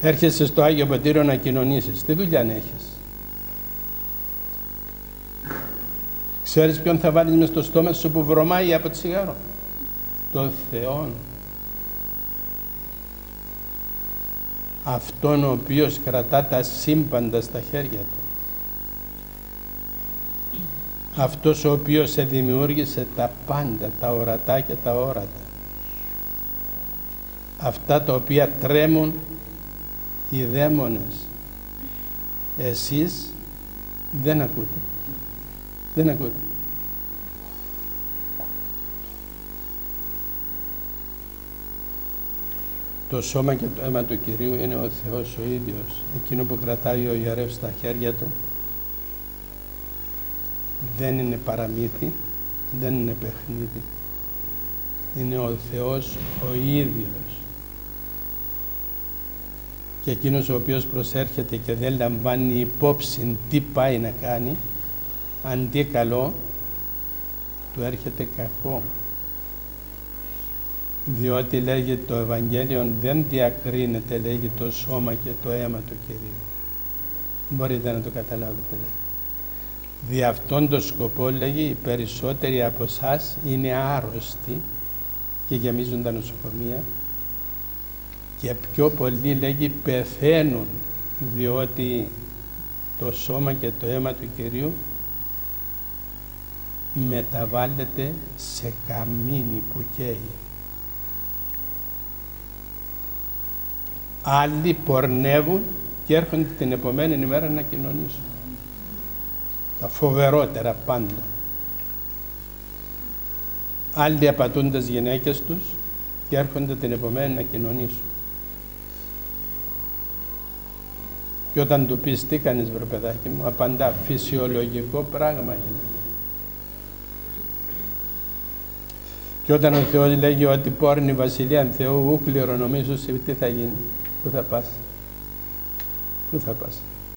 Έρχεσαι στο Άγιο Πατήριο να κοινωνήσεις. Τι δουλειά έχεις? Ξέρεις ποιον θα βάλεις μες στο στόμα σου που βρωμάει από τσιγάρο? Το Θεόν. Αυτόν ο οποίος κρατά τα σύμπαντα στα χέρια του. Αυτός ο οποίος σε δημιούργησε τα πάντα, τα ορατά και τα όρατα. Αυτά τα οποία τρέμουν οι δαίμονες. Εσείς δεν ακούτε. Δεν ακούτε. Το σώμα και το αίμα του Κυρίου είναι ο Θεός ο ίδιος. Εκείνο που κρατάει ο ιερεύς στα χέρια του δεν είναι παραμύθι, δεν είναι παιχνίδι. Είναι ο Θεός ο ίδιος. Και εκείνος ο οποίος προσέρχεται και δεν λαμβάνει υπόψη τι πάει να κάνει, αντί καλό, του έρχεται κακό. Διότι λέγει το Ευαγγέλιο δεν διακρίνεται, λέγει το σώμα και το αίμα του Κυρίου. Μπορείτε να το καταλάβετε, λέγει. Δι' αυτόν τον σκοπό, λέγει, οι περισσότεροι από εσάς είναι άρρωστοι και γεμίζουν τα νοσοκομεία και πιο πολλοί, λέγει, πεθαίνουν διότι το σώμα και το αίμα του Κυρίου μεταβάλλεται σε καμίνι που καίει. Άλλοι πορνεύουν και έρχονται την επομένη ημέρα να κοινωνήσουν. Τα φοβερότερα πάντα. Άλλοι απατούν τις γυναίκες τους και έρχονται την επομένη να κοινωνήσουν. Και όταν του πεις τι κάνεις βρε παιδάκι μου, απαντά φυσιολογικό πράγμα είναι. Και όταν ο Θεός λέγει ότι πόρνη βασιλεία Θεού ου κληρονομήσου, τι θα γίνει, πού θα πας, πού θα πας.